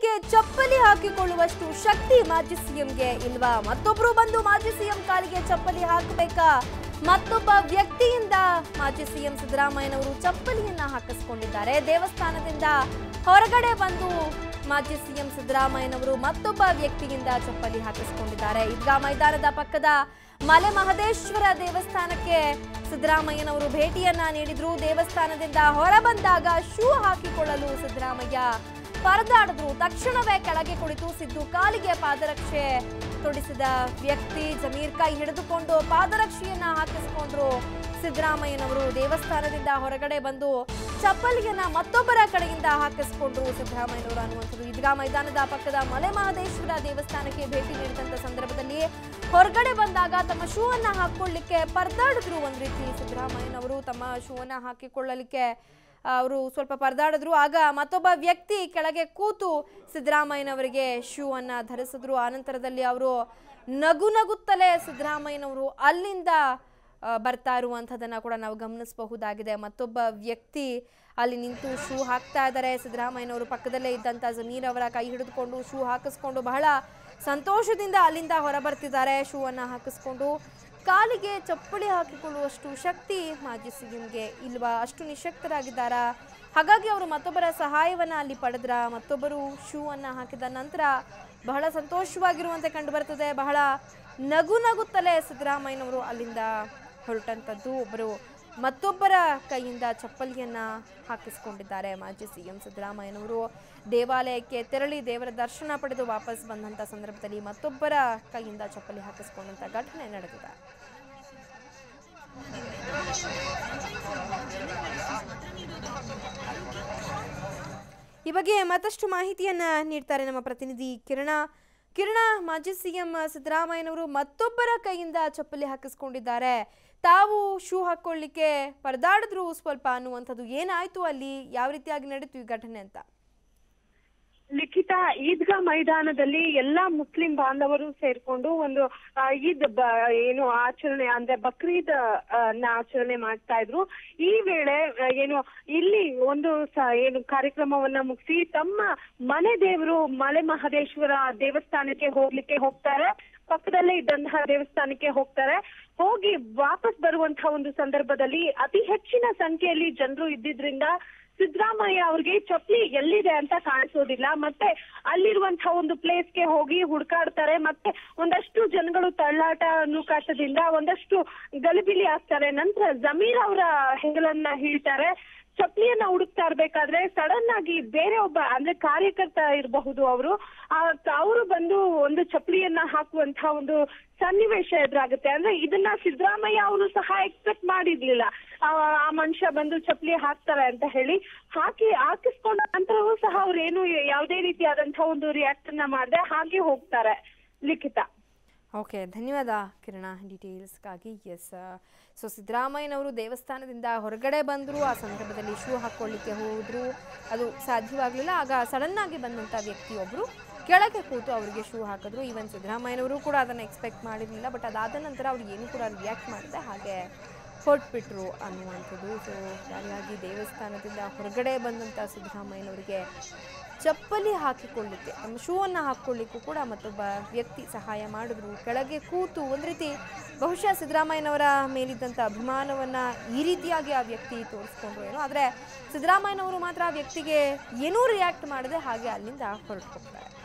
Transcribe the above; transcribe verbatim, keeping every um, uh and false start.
ಕಾಲಿಗೆ ಚಪ್ಪಲಿ ಹಾಕಿಕೊಳ್ಳುವಷ್ಟು ಶಕ್ತಿ ಮಾಜಿ ಸಿಎಂಗೆ ಇಲ್ವಾ? ಮತ್ತೊಬ್ಬರು ಬಂದು ಮಾಜಿ ಸಿಎಂ ಕಾಲಿಗೆ ಚಪ್ಪಲಿ ಹಾಕಬೇಕಾ? ಮತ್ತೊಬ್ಬ ವ್ಯಕ್ತಿಯಿಂದ ಮಾಜಿ ಸಿಎಂ ಸಿದ್ದರಾಮಯ್ಯನವರು ಚಪ್ಪಲಿಯನ್ನ ಹಾಕಿಸಿಕೊಂಡಿದ್ದಾರೆ. ದೇವಸ್ಥಾನದಿಂದ ಹೊರಗಡೆ ಬಂದು ಮಾಜಿ ಸಿಎಂ ಸಿದ್ದರಾಮಯ್ಯನವರು ಮತ್ತೊಬ್ಬ ವ್ಯಕ್ತಿಯಿಂದ ಚಪ್ಪಲಿ ಹಾಕಿಸಿಕೊಂಡಿದ್ದಾರೆ. ಈದ್ಗಾ ಮೈದಾನದ ಪಕ್ಕದ ಮಲೆ ಮಹದೇಶ್ವರ ದೇವಸ್ಥಾನಕ್ಕೆ ಸಿದ್ದರಾಮಯ್ಯನವರು ಭೇಟಿಯನ್ನ ನೀಡಿದ್ರು. ದೇವಸ್ಥಾನದಿಂದ ಹೊರ ಬಂದಾಗ ಶೂ ಹಾಕಿಕೊಳ್ಳಲು ಸಿದ್ದರಾಮಯ್ಯ ಪರದಾಡಿದ್ರು. ತಕ್ಷಣವೇ ಕೆಳಗೆ ಕುಳಿತು ಸಿದ್ದು ಕಾಲಿಗೆ ಪಾದರಕ್ಷೆ ತೊಡಿಸಿದ ವ್ಯಕ್ತಿ ಜಮೀರ್ ಕೈ ಹಿಡಿದುಕೊಂಡು ಪಾದರಕ್ಷೆಯನ್ನ ಹಾಕಿಸಿಕೊಂಡ್ರು. ಸಿದ್ದರಾಮಯ್ಯನವರು ದೇವಸ್ಥಾನದಿಂದ ಹೊರಗಡೆ ಬಂದು ಚಪ್ಪಲಿಯನ್ನ ಮತ್ತೊಬ್ಬರ ಕಡೆಯಿಂದ ಹಾಕಿಸಿಕೊಂಡ್ರು ಸಿದ್ದರಾಮಯ್ಯನವರು ಅನ್ನುವಂಥದ್ದು. ಈದ್ಗಾ ಮೈದಾನದ ಪಕ್ಕದ ಮಲೆ ಮಹದೇಶ್ವರ ದೇವಸ್ಥಾನಕ್ಕೆ ಭೇಟಿ ನೀಡಿದಂತ ಸಂದರ್ಭದಲ್ಲಿ ಹೊರಗಡೆ ಬಂದಾಗ ತಮ್ಮ ಶೂ ಅನ್ನ ಹಾಕೊಳ್ಳಿಕ್ಕೆ ಪರದಾಡಿದ್ರು. ಒಂದ್ ರೀತಿ ಸಿದ್ದರಾಮಯ್ಯನವರು ತಮ್ಮ ಶೂ ಅನ್ನ ಹಾಕಿಕೊಳ್ಳಲಿಕ್ಕೆ ಅವರು ಸ್ವಲ್ಪ ಪರದಾಡಿದ್ರು. ಆಗ ಮತ್ತೊಬ್ಬ ವ್ಯಕ್ತಿ ಕೆಳಗೆ ಕೂತು ಸಿದ್ದರಾಮಯ್ಯನವರಿಗೆ ಶೂ ಅನ್ನ ಧರಿಸಿದ್ರು. ಆನಂತರದಲ್ಲಿ ಅವರು ನಗು ನಗುತ್ತಲೇ ಸಿದ್ದರಾಮಯ್ಯನವರು ಅಲ್ಲಿಂದ ಬರ್ತಾ ಇರುವಂಥದ್ದನ್ನ ಕೂಡ ನಾವು ಗಮನಿಸಬಹುದಾಗಿದೆ. ಮತ್ತೊಬ್ಬ ವ್ಯಕ್ತಿ ಅಲ್ಲಿ ನಿಂತು ಶೂ ಹಾಕ್ತಾ ಇದ್ದಾರೆ. ಸಿದ್ದರಾಮಯ್ಯನವರು ಪಕ್ಕದಲ್ಲೇ ಇದ್ದಂಥ ಜಮೀರ್ ಅವರ ಕೈ ಹಿಡಿದುಕೊಂಡು ಶೂ ಹಾಕಿಸ್ಕೊಂಡು ಬಹಳ ಸಂತೋಷದಿಂದ ಅಲ್ಲಿಂದ ಹೊರ ಬರ್ತಿದ್ದಾರೆ. ಶೂ ಅನ್ನ ಹಾಕಿಸ್ಕೊಂಡು ಕಾಲಿಗೆ ಚಪ್ಪಲಿ ಹಾಕಿಕೊಳ್ಳುವಷ್ಟು ಶಕ್ತಿ ಮಾಜಿ ಸಿಎಂಗೆ ಇಲ್ವಾ? ಅಷ್ಟು ನಿಶಕ್ತರಾಗಿದ್ದಾರಾ? ಹಾಗಾಗಿ ಅವರು ಮತ್ತೊಬ್ಬರ ಸಹಾಯವನ್ನ ಅಲ್ಲಿ ಪಡೆದ್ರ. ಮತ್ತೊಬ್ಬರು ಶೂ ಅನ್ನ ಹಾಕಿದ ನಂತರ ಬಹಳ ಸಂತೋಷವಾಗಿರುವಂತೆ ಕಂಡು ಬರ್ತದೆ. ಬಹಳ ನಗು ನಗುತ್ತಲೇ ಸಿದ್ದರಾಮಯ್ಯನವರು ಅಲ್ಲಿಂದ ಹೊರಟಂಥದ್ದು. ಒಬ್ಬರು ಮತ್ತೊಬ್ಬರ ಕೈಯಿಂದ ಚಪ್ಪಲಿಯನ್ನ ಹಾಕಿಸಿಕೊಂಡಿದ್ದಾರೆ ಮಾಜಿ ಸಿಎಂ ಸಿದ್ದರಾಮಯ್ಯನವರು. ದೇವಾಲಯಕ್ಕೆ ತೆರಳಿ ದೇವರ ದರ್ಶನ ಪಡೆದು ವಾಪಸ್ ಬಂದಂತ ಸಂದರ್ಭದಲ್ಲಿ ಮತ್ತೊಬ್ಬರ ಕೈಯಿಂದ ಚಪ್ಪಲಿ ಹಾಕಿಸಿಕೊಂಡಂತ ಘಟನೆ ನಡೆದಿದೆ. ಈ ಬಗ್ಗೆ ಮತ್ತಷ್ಟು ಮಾಹಿತಿಯನ್ನ ನೀಡ್ತಾರೆ ನಮ್ಮ ಪ್ರತಿನಿಧಿ ಕಿರಣ. ಕಿರಣ, ಮಾಜಿ ಸಿಎಂ ಸಿದ್ದರಾಮಯ್ಯನವರು ಮತ್ತೊಬ್ಬರ ಕೈಯಿಂದ ಚಪ್ಪಲಿ ಹಾಕಿಸ್ಕೊಂಡಿದ್ದಾರೆ. ತಾವು ಶೂ ಹಾಕೊಳ್ಳಿಕ್ಕೆ ಪರದಾಡಿದ್ರು ಸ್ವಲ್ಪ ಅನ್ನುವಂಥದ್ದು ಏನಾಯ್ತು ಅಲ್ಲಿ? ಯಾವ ರೀತಿಯಾಗಿ ನಡೀತು ಈ ಘಟನೆ ಅಂತ? ಲಿಖಿತ, ಈದ್ಗಾ ಮೈದಾನದಲ್ಲಿ ಎಲ್ಲಾ ಮುಸ್ಲಿಂ ಬಾಂಧವರು ಸೇರ್ಕೊಂಡು ಒಂದು ಈದ್ ಏನು ಆಚರಣೆ ಅಂದ್ರೆ ಬಕ್ರೀದ್ ನ ಆಚರಣೆ ಮಾಡ್ತಾ ಇದ್ರು. ಈ ವೇಳೆ ಏನು ಇಲ್ಲಿ ಒಂದು ಏನು ಕಾರ್ಯಕ್ರಮವನ್ನ ಮುಗಿಸಿ ತಮ್ಮ ಮನೆ ದೇವರು ಮಲೆ ಮಹದೇಶ್ವರ ದೇವಸ್ಥಾನಕ್ಕೆ ಹೋಗ್ಲಿಕ್ಕೆ ಹೋಗ್ತಾರೆ. ಪಕ್ಕದಲ್ಲೇ ಇದ್ದಂತಹ ದೇವಸ್ಥಾನಕ್ಕೆ ಹೋಗ್ತಾರೆ. ಹೋಗಿ ವಾಪಸ್ ಬರುವಂತಹ ಒಂದು ಸಂದರ್ಭದಲ್ಲಿ ಅತಿ ಹೆಚ್ಚಿನ ಸಂಖ್ಯೆಯಲ್ಲಿ ಜನರು ಇದ್ದಿದ್ರಿಂದ ಸಿದ್ದರಾಮಯ್ಯ ಅವ್ರಿಗೆ ಚಪ್ಪಲಿ ಎಲ್ಲಿದೆ ಅಂತ ಕಾಣಿಸೋದಿಲ್ಲ. ಮತ್ತೆ ಅಲ್ಲಿರುವಂತಹ ಒಂದು ಪ್ಲೇಸ್ಗೆ ಹೋಗಿ ಹುಡುಕಾಡ್ತಾರೆ. ಮತ್ತೆ ಒಂದಷ್ಟು ಜನಗಳು ತಳ್ಳಾಟ ನೂಕಾಟದಿಂದ ಒಂದಷ್ಟು ಗಲಿಬಿಲಿ ಆಗ್ತಾರೆ. ನಂತರ ಜಮೀರ್ ಅವರ ಹೆಗಲನ್ನ ಹೀಳ್ತಾರೆ. ಚಪ್ಪಲಿಯನ್ನ ಹುಡುಕ್ತಾ ಇರ್ಬೇಕಾದ್ರೆ ಸಡನ್ ಆಗಿ ಬೇರೆ ಒಬ್ಬ ಅಂದ್ರೆ ಕಾರ್ಯಕರ್ತ ಇರಬಹುದು ಅವರು ಅವರು ಬಂದು ಒಂದು ಚಪ್ಪಲಿಯನ್ನ ಹಾಕುವಂತಹ ಒಂದು ಸನ್ನಿವೇಶ ಎದುರಾಗುತ್ತೆ. ಅಂದ್ರೆ ಇದನ್ನ ಸಿದ್ದರಾಮಯ್ಯ ಅವರು ಸಹ ಎಕ್ಸ್ಪೆಕ್ಟ್ ಮಾಡಿರ್ಲಿಲ್ಲ. ಆ ಮನುಷ್ಯ ಬಂದು ಚಪ್ಪಲಿ ಹಾಕ್ತಾರೆ ಅಂತ ಹೇಳಿ ಹಾಕಿ ಹಾಕಿಸ್ಕೊಂಡ ನಂತರವೂ ಸಹ ಅವ್ರು ಏನು ಯಾವುದೇ ರೀತಿಯಾದಂತಹ ಒಂದು ರಿಯಾಕ್ಟ್ ಅನ್ನ ಮಾಡದೆ ಹಾಗೆ ಹೋಗ್ತಾರೆ. ಲಿಖಿತ. ಓಕೆ, ಧನ್ಯವಾದ ಕಿರಣ ಡೀಟೇಲ್ಸ್ಗಾಗಿ. ಎಸ್, ಸೊ ಸಿದ್ದರಾಮಯ್ಯನವರು ದೇವಸ್ಥಾನದಿಂದ ಹೊರಗಡೆ ಬಂದರು. ಆ ಸಂದರ್ಭದಲ್ಲಿ ಶೂ ಹಾಕ್ಕೊಳ್ಳಿಕ್ಕೆ ಹೋದ್ರು, ಅದು ಸಾಧ್ಯವಾಗಲಿಲ್ಲ. ಆಗ ಸಡನ್ ಆಗಿ ಬಂದಂಥ ವ್ಯಕ್ತಿಯೊಬ್ಬರು ಕೆಳಗೆ ಕೂತು ಅವರಿಗೆ ಶೂ ಹಾಕಿದ್ರು. ಈವನ್ ಸಿದ್ದರಾಮಯ್ಯನವರು ಕೂಡ ಅದನ್ನು ಎಕ್ಸ್ಪೆಕ್ಟ್ ಮಾಡಿರಲಿಲ್ಲ. ಬಟ್ ಅದಾದ ನಂತರ ಅವ್ರು ಏನು ಕೂಡ ರಿಯಾಕ್ಟ್ ಮಾಡಿದೆ ಹಾಗೆ ಹೊರಟ್ಬಿಟ್ರು ಅನ್ನುವಂಥದ್ದು. ಸೊ ಹಾಗಾಗಿ ದೇವಸ್ಥಾನದಿಂದ ಹೊರಗಡೆ ಬಂದಂಥ ಸಿದ್ದರಾಮಯ್ಯನವರಿಗೆ ಚಪ್ಪಲಿ ಹಾಕಿಕೊಳ್ಳಿಕ್ಕೆ ತಮ್ಮ ಶೂ ಅನ್ನು ಹಾಕ್ಕೊಳ್ಳಿಕ್ಕೂ ಕೂಡ ಮತ್ತೊಬ್ಬ ವ್ಯಕ್ತಿ ಸಹಾಯ ಮಾಡಿದ್ರು. ಕೆಳಗೆ ಕೂತು ಒಂದು ರೀತಿ ಬಹುಶಃ ಸಿದ್ದರಾಮಯ್ಯನವರ ಮೇಲಿದ್ದಂಥ ಅಭಿಮಾನವನ್ನು ಈ ರೀತಿಯಾಗಿ ಆ ವ್ಯಕ್ತಿ ತೋರಿಸ್ಕೊಂಡ್ರು ಏನೋ. ಆದರೆ ಸಿದ್ದರಾಮಯ್ಯನವರು ಮಾತ್ರ ಆ ವ್ಯಕ್ತಿಗೆ ಏನೂ ರಿಯಾಕ್ಟ್ ಮಾಡದೆ ಹಾಗೆ ಅಲ್ಲಿಂದ ಹೊರಟು ಹೋಗ್ತಾರೆ.